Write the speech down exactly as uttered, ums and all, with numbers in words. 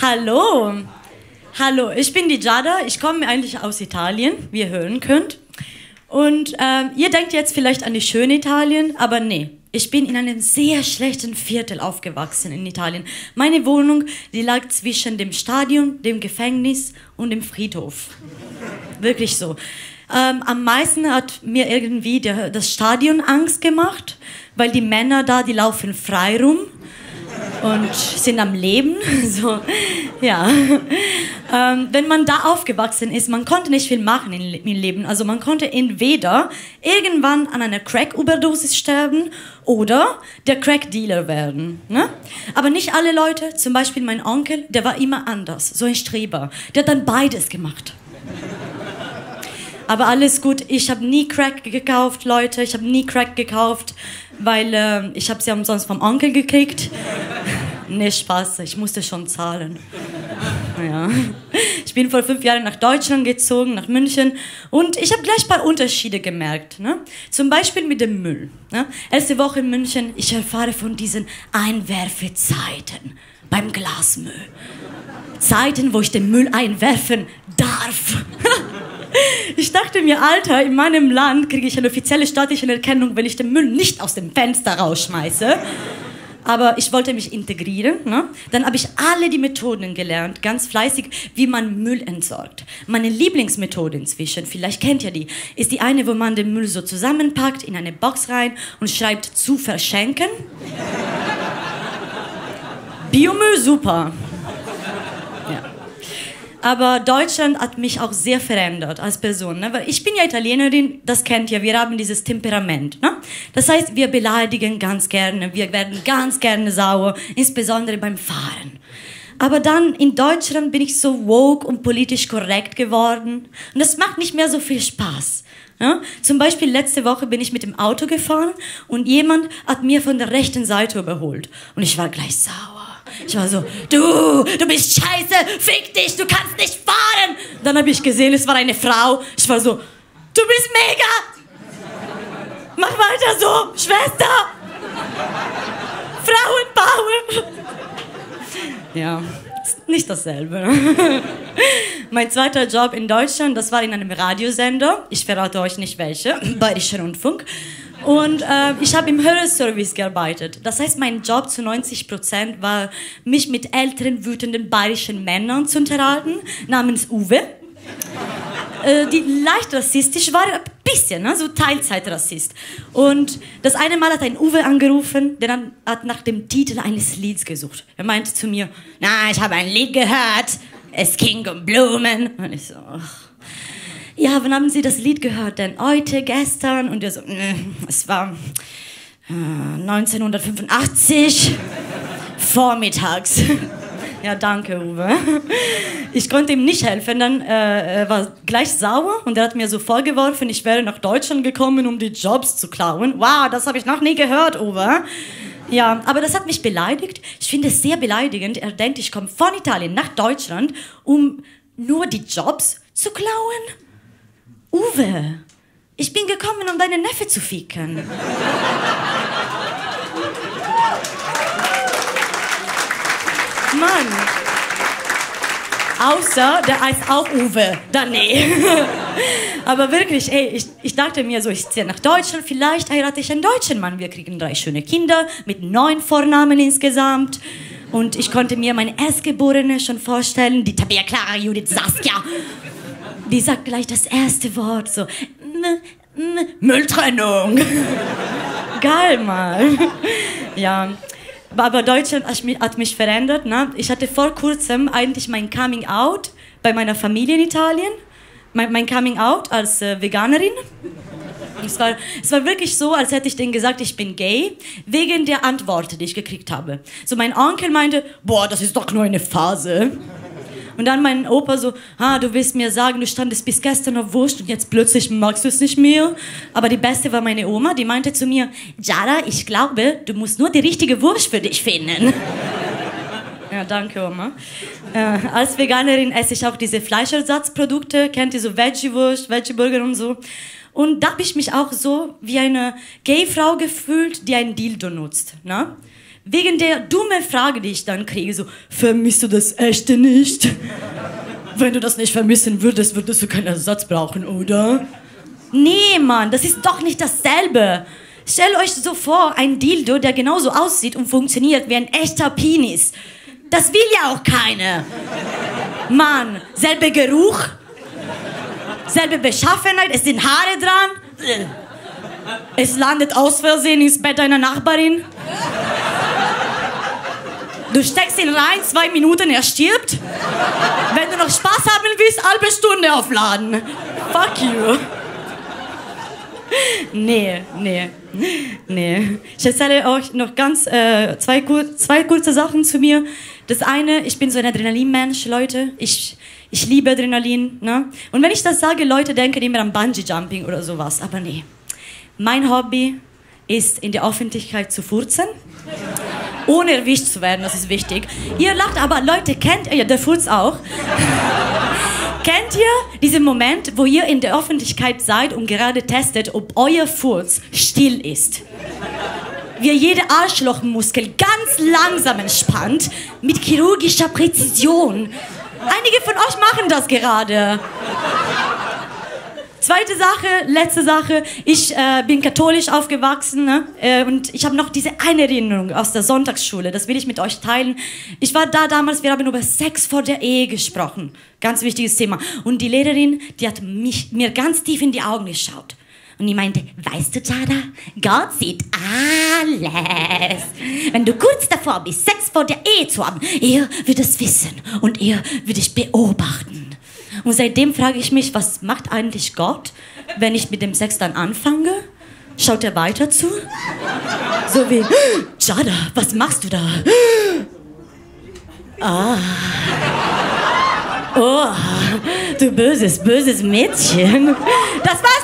Hallo. Hallo, ich bin die Giada. Ich komme eigentlich aus Italien, wie ihr hören könnt. Und ähm, ihr denkt jetzt vielleicht an die schöne Italien, aber nee. Ich bin in einem sehr schlechten Viertel aufgewachsen in Italien. Meine Wohnung, die lag zwischen dem Stadion, dem Gefängnis und dem Friedhof. Wirklich so. Ähm, am meisten hat mir irgendwie der, das Stadion Angst gemacht, weil die Männer da, die laufen frei rum und sind am Leben. So, ja. Ähm, wenn man da aufgewachsen ist, man konnte nicht viel machen im Leben. Also man konnte entweder irgendwann an einer Crack-Überdosis sterben oder der Crack-Dealer werden. Ne? Aber nicht alle Leute, zum Beispiel mein Onkel, der war immer anders, so ein Streber. Der hat dann beides gemacht. Aber alles gut, ich habe nie Crack gekauft, Leute, ich habe nie Crack gekauft, weil äh, ich habe sie ja umsonst vom Onkel gekriegt. Nee, Spaß, ich musste schon zahlen. Ja. Ich bin vor fünf Jahren nach Deutschland gezogen, nach München, und ich habe gleich ein paar Unterschiede gemerkt. Ne? Zum Beispiel mit dem Müll. Ne? Erste Woche in München, ich erfahre von diesen Einwerfezeiten beim Glasmüll. Zeiten, wo ich den Müll einwerfen darf. Ich dachte mir, Alter, in meinem Land kriege ich eine offizielle staatliche Anerkennung, wenn ich den Müll nicht aus dem Fenster rausschmeiße. Aber ich wollte mich integrieren. Ne? Dann habe ich alle die Methoden gelernt, ganz fleißig, wie man Müll entsorgt. Meine Lieblingsmethode inzwischen, vielleicht kennt ihr die, ist die eine, wo man den Müll so zusammenpackt, in eine Box rein und schreibt zu verschenken. Biomüll, super. Ja. Aber Deutschland hat mich auch sehr verändert als Person. Ne? Weil ich bin ja Italienerin, das kennt ihr, wir haben dieses Temperament. Ne? Das heißt, wir beleidigen ganz gerne, wir werden ganz gerne sauer, insbesondere beim Fahren. Aber dann in Deutschland bin ich so woke und politisch korrekt geworden. Und das macht nicht mehr so viel Spaß. Ja? Zum Beispiel letzte Woche bin ich mit dem Auto gefahren und jemand hat mir von der rechten Seite überholt. Und ich war gleich sauer. Ich war so, du, du bist scheiße, fick dich, du kannst nicht fahren. Dann habe ich gesehen, es war eine Frau. Ich war so, du bist mega. Mach weiter so, Schwester. Frauenpower. Ja, ist nicht dasselbe. Mein zweiter Job in Deutschland, das war in einem Radiosender. Ich verrate euch nicht welche, Bayerischer Rundfunk. Und äh, ich habe im Hörerservice gearbeitet. Das heißt, mein Job zu neunzig Prozent war, mich mit älteren, wütenden bayerischen Männern zu unterhalten, namens Uwe. Äh, die leicht rassistisch war, ein bisschen, ne? So Teilzeitrassist. Und das eine Mal hat ein Uwe angerufen, der dann hat nach dem Titel eines Lieds gesucht. Er meinte zu mir, na, ich habe ein Lied gehört, es ging um Blumen. Und ich so, ach. Ja, wann haben Sie das Lied gehört denn? Heute, gestern? Und er so, ne, es war äh, neunzehnhundertfünfundachtzig, vormittags. Ja, danke, Uwe. Ich konnte ihm nicht helfen, dann äh, er war gleich sauer und er hat mir so vorgeworfen, ich wäre nach Deutschland gekommen, um die Jobs zu klauen. Wow, das habe ich noch nie gehört, Uwe. Ja, aber das hat mich beleidigt. Ich finde es sehr beleidigend. Er denkt, ich komme von Italien nach Deutschland, um nur die Jobs zu klauen. Uwe, ich bin gekommen, um deinen Neffe zu ficken. Mann. Außer, der heißt auch Uwe. Dann nee. Aber wirklich, ey, ich, ich dachte mir so, ich ziehe nach Deutschland, vielleicht heirate ich einen deutschen Mann. Wir kriegen drei schöne Kinder mit neun Vornamen insgesamt. Und ich konnte mir meine Erstgeborene schon vorstellen, die Tabea Clara Judith Saskia. Die sagt gleich das erste Wort, so, M M Mülltrennung. Geil, Mann. Ja, aber Deutschland hat mich verändert. Ne? Ich hatte vor kurzem eigentlich mein Coming Out bei meiner Familie in Italien. Mein, mein Coming Out als äh, Veganerin. Es war, es war wirklich so, als hätte ich denen gesagt, ich bin gay, wegen der Antwort, die ich gekriegt habe. So, mein Onkel meinte, boah, das ist doch nur eine Phase. Und dann mein Opa so, ah, du willst mir sagen, du standest bis gestern auf Wurst und jetzt plötzlich magst du es nicht mehr. Aber die Beste war meine Oma, die meinte zu mir, Giada, ich glaube, du musst nur die richtige Wurst für dich finden. Ja, danke, Oma. Äh, als Veganerin esse ich auch diese Fleischersatzprodukte, kennt ihr so Veggie-Wurst, Veggie-Burger und so. Und da habe ich mich auch so wie eine Gay-Frau gefühlt, die ein Dildo nutzt. Ne? Wegen der dummen Frage, die ich dann kriege, so, vermisst du das Echte nicht? Wenn du das nicht vermissen würdest, würdest du keinen Ersatz brauchen, oder? Nee, Mann, das ist doch nicht dasselbe. Stellt euch so vor, ein Dildo, der genauso aussieht und funktioniert wie ein echter Penis. Das will ja auch keiner. Mann, selber Geruch, selbe Beschaffenheit, es sind Haare dran. Es landet aus Versehen ins Bett deiner Nachbarin. Du steckst ihn rein, zwei Minuten, er stirbt. Wenn du noch Spaß haben willst, halbe Stunde aufladen. Fuck you. Nee, nee, nee. Ich erzähle euch noch ganz äh, zwei, zwei kurze Sachen zu mir. Das eine, ich bin so ein Adrenalin-Mensch, Leute. Ich, ich liebe Adrenalin. Ne? Und wenn ich das sage, Leute denken immer an Bungee-Jumping oder sowas. Aber nee. Mein Hobby ist, in der Öffentlichkeit zu furzen. Ohne erwischt zu werden, das ist wichtig. Ihr lacht, aber Leute, kennt ihr, der Furz auch. Kennt ihr diesen Moment, wo ihr in der Öffentlichkeit seid und gerade testet, ob euer Furz still ist? Wie ihr jede Arschlochmuskel ganz langsam entspannt, mit chirurgischer Präzision. Einige von euch machen das gerade. Zweite Sache, letzte Sache, ich äh, bin katholisch aufgewachsen, ne? äh, und ich habe noch diese eine Erinnerung aus der Sonntagsschule, das will ich mit euch teilen. Ich war da damals, wir haben über Sex vor der Ehe gesprochen, ganz wichtiges Thema. Und die Lehrerin, die hat mich, mir ganz tief in die Augen geschaut. Und die meinte, weißt du, Giada, Gott sieht alles. Wenn du kurz davor bist, Sex vor der Ehe zu haben, er wird es wissen und er wird dich beobachten. Und seitdem frage ich mich, was macht eigentlich Gott, wenn ich mit dem Sex dann anfange? Schaut er weiter zu? So wie, Giada, was machst du da? Ah. Oh, du böses, böses Mädchen. Das war's